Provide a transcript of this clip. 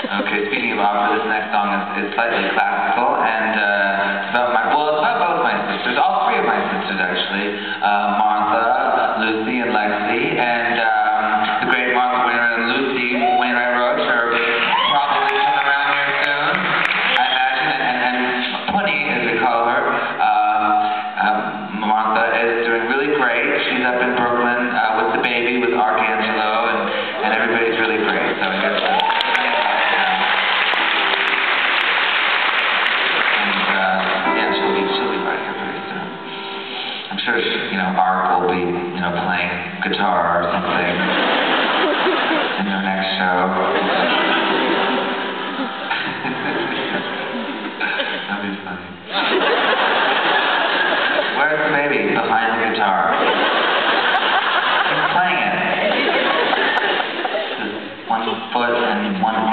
Okay, speaking of opera, this next song is slightly classical, and it's about it's about both my sisters, all three of my sisters actually, Martha, Lucy, and Lexi, and the great Martha Wainwright and Lucy Wainwright Roach are probably coming around here soon, I imagine, and Punny, as we call her. Martha is doing really great. She's up in Brooklyn with the baby, with Archangelo, and everybody's really great, so here's I'm sure, Art will be, playing guitar or something in your next show. That'd be funny. Where's the baby? Behind the guitar. He's playing it. Just 1 foot and 1